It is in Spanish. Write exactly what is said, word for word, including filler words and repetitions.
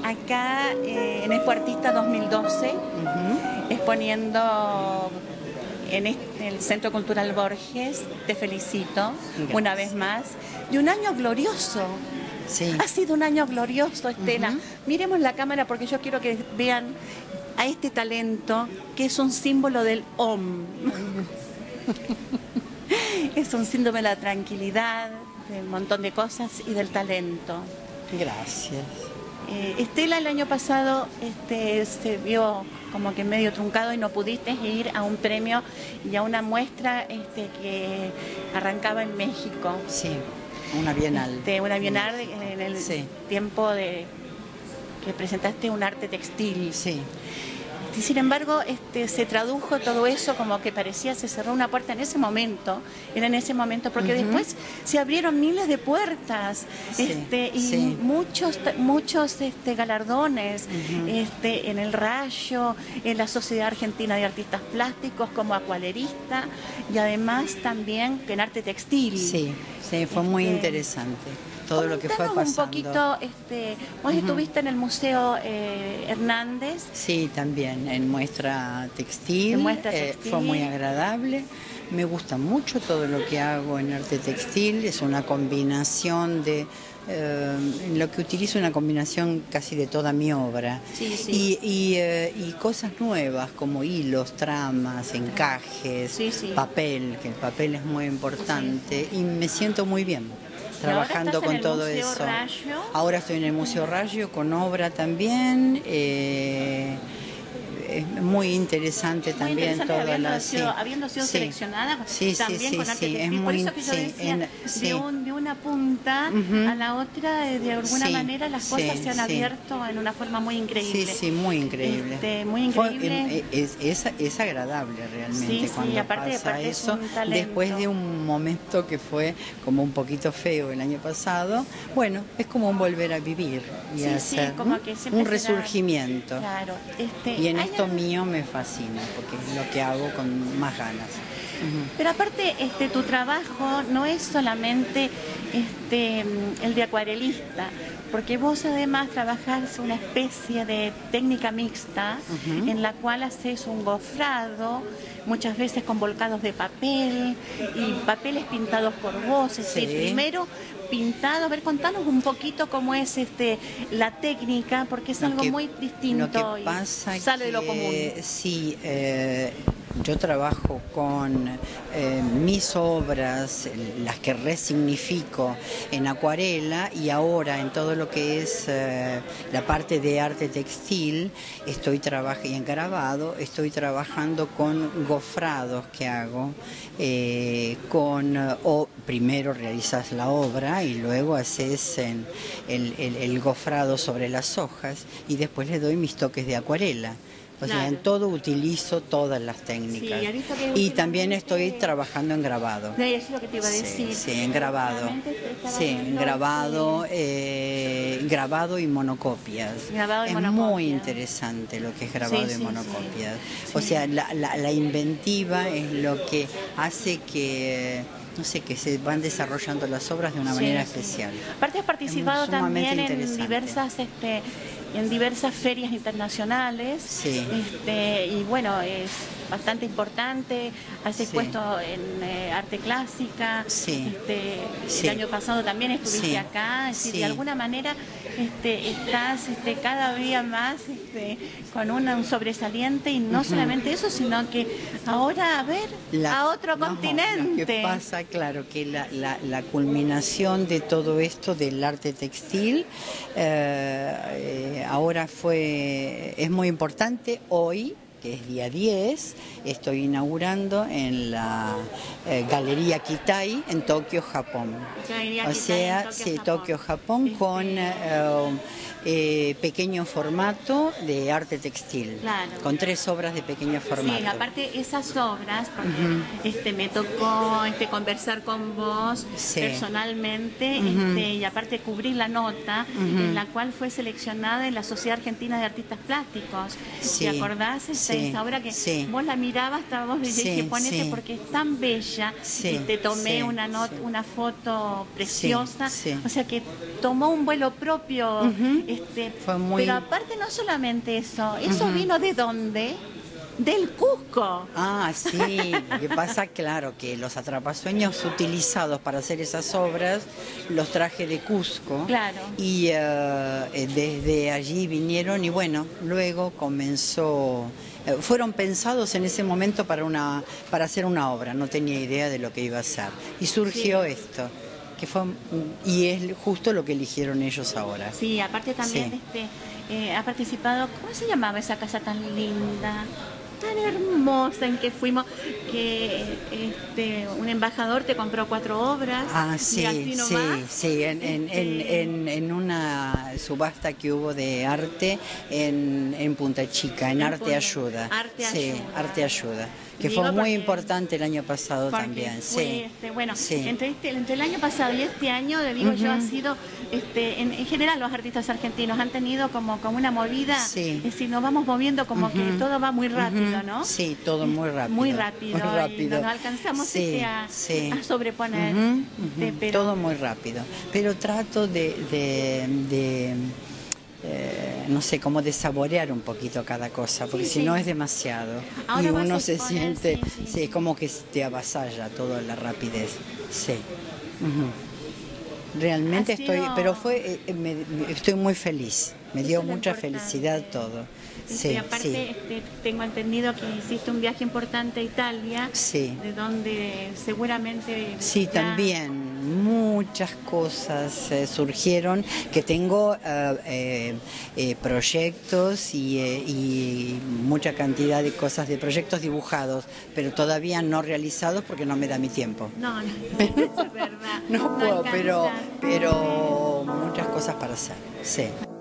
acá eh, en Expo Artista dos mil doce, uh-huh. exponiendo en, este, en el Centro Cultural Borges. Te felicito. Gracias. Una vez más. Y un año glorioso. Sí. Ha sido un año glorioso, Estela. Uh-huh. Miremos la cámara porque yo quiero que vean a este talento que es un símbolo del O M. Es un símbolo de la tranquilidad, de un montón de cosas y del talento. Gracias. Eh, Estela, el año pasado este, se vio como que medio truncado y no pudiste ir a un premio y a una muestra este, que arrancaba en México. Sí, una bienal. Este, una bienal en el sí. tiempo de que presentaste un arte textil. Sí. Y sin embargo, este, se tradujo todo eso como que parecía, se cerró una puerta en ese momento, era en ese momento, porque uh-huh. después se abrieron miles de puertas, sí, este, y sí. muchos, muchos este, galardones, uh-huh. este, en el Rayo, en la Sociedad Argentina de Artistas Plásticos como acuarelista, y además también en arte textil. Sí, sí, fue muy este, interesante. Todo lo que fue pasando. Un poquito, este, vos uh-huh. estuviste en el Museo eh, Hernández. Sí, también, en muestra textil, en muestra textil. Eh, fue muy agradable. Me gusta mucho todo lo que hago en arte textil, es una combinación de, eh, en lo que utilizo una combinación casi de toda mi obra. Sí, sí. Y, y, eh, y cosas nuevas como hilos, tramas, encajes, sí, sí. papel, que el papel es muy importante, sí. y me siento muy bien trabajando con todo eso. Rayo. Ahora estoy en el Museo Rayo con obra también. Eh, es muy interesante muy también interesante, toda habiendo la sido, sí. habiendo sido sí. seleccionada sí, también sí, con sí, arte sí, textil. es Por muy, eso que yo sí, decía, en, de, sí. un, de una punta uh-huh. a la otra, de alguna sí, manera las cosas sí, se han sí. abierto en una forma muy increíble. Sí, sí, muy increíble. Este, muy increíble. Fue, es, es, es agradable realmente sí, cuando sí, aparte, pasa aparte eso. Es después de un momento que fue como un poquito feo el año pasado, bueno, es como un volver a vivir y sí, hacer sí, como que un resurgimiento. Da, claro, este, y en hay esto algo... mío me fascina, porque es lo que hago con más ganas. Uh-huh. Pero aparte, este, tu trabajo no es solamente este, el de acuarelista, porque vos además trabajás una especie de técnica mixta uh-huh. en la cual haces un gofrado, muchas veces con volcados de papel y papeles pintados por vos. Es decir, sí. primero pintado. A ver, contanos un poquito cómo es este la técnica, porque es lo algo que, muy distinto lo que pasa y sale que, de lo común. Sí, eh, yo trabajo con eh, mis obras, las que resignifico en acuarela, y ahora en todo lo que es eh, la parte de arte textil, estoy trabajando y en grabado, estoy trabajando con gofrados que hago, eh, con o primero realizas la obra y luego haces en el, el, el gofrado sobre las hojas y después le doy mis toques de acuarela. O claro. sea, en todo utilizo todas las técnicas. Sí, y también estoy trabajando en grabado. No, eso es lo que te iba a decir. Sí, sí, en grabado. Sí, en grabado, eh, grabado y monocopias. Grabado y es monocopias. Muy interesante lo que es grabado sí, y sí, monocopias. Sí. O sea, la, la, la inventiva es lo que hace que... no sé, que se van desarrollando las obras de una sí, manera sí. especial. Aparte has participado también en diversas, este, en diversas ferias internacionales, sí. este, y bueno, es bastante importante, has sí. expuesto en eh, arte clásica, sí. este, sí. el año pasado también estuviste sí. acá, es decir, sí. de alguna manera este, estás este, cada día más este, con una, un sobresaliente, y no uh-huh. solamente eso, sino que ahora a ver la, a otro no, continente. Lo que pasa, claro, que la, la, la culminación de todo esto del arte textil eh, eh, ahora fue, es muy importante hoy, que es día diez, estoy inaugurando en la eh, Galería Kitai en Tokio, Japón. Galería o sea, Tokio, sí, Japón. Tokio, Japón, este... con eh, eh, pequeño formato de arte textil, claro. con tres obras de pequeño formato. Sí, aparte esas obras, porque uh-huh. este, me tocó este, conversar con vos sí. personalmente, uh-huh. este, y aparte cubrir la nota, uh-huh. en la cual fue seleccionada en la Sociedad Argentina de Artistas Plásticos. Sí. ¿Te acordás? Este, sí, esa obra que sí. vos la mirabas, estábamos y Sí, dije, ponete sí. porque es tan bella, Sí, y te tomé sí, una, not, sí. una foto preciosa, Sí, sí. o sea que tomó un vuelo propio, Ujú. este, Fue muy... pero aparte no solamente eso, ¿eso Ujú. vino de dónde? Del Cusco. Ah, sí, lo que pasa, claro, que los atrapasueños utilizados para hacer esas obras los traje de Cusco. Claro. Y uh, desde allí vinieron y bueno, luego comenzó, eh, fueron pensados en ese momento para, una, para hacer una obra, no tenía idea de lo que iba a ser. Y surgió sí. esto. Que fue, y es justo lo que eligieron ellos ahora. Sí, aparte también sí. este, eh, ha participado, ¿cómo se llamaba esa casa tan linda? Tan hermosa en que fuimos, que este, un embajador te compró cuatro obras. Ah, sí, sí, sí, en, en, en, en, en una subasta que hubo de arte en, en Punta Chica, en, en Arte Punta, Ayuda. Arte sí, Ayuda. Arte Ayuda. Que Digo fue muy importante el año pasado también. Fue, sí. este, bueno, sí. Entre, este, entre el año pasado y este año, digo uh-huh. yo, ha sido, este, en, en general los artistas argentinos han tenido como, como una movida, sí. es decir, nos vamos moviendo como uh-huh. que todo va muy rápido, ¿no? Sí, todo muy rápido. Muy rápido, muy rápido. Y no nos alcanzamos sí, este, a, sí. a sobreponer. Uh-huh, uh-huh. Este, pero... Todo muy rápido. Pero trato de... de, de Eh, no sé, cómo de saborear un poquito cada cosa, porque sí, si sí. no es demasiado. Ahora y uno se exponer, siente, sí, sí, sí, es como que te avasalla toda la rapidez. Sí. Uh-huh. Realmente sido... estoy, pero fue, eh, me, estoy muy feliz. Me dio mucha felicidad todo. Sí, y aparte sí. este, tengo entendido que hiciste un viaje importante a Italia, sí. de donde seguramente... Sí, ya... también muchas cosas eh, surgieron, que tengo uh, eh, eh, proyectos y, eh, y mucha cantidad de cosas, de proyectos dibujados, pero todavía no realizados porque no me da mi tiempo. No, no, no es verdad. no, no puedo, alcanza. pero, pero muchas cosas para hacer, sí.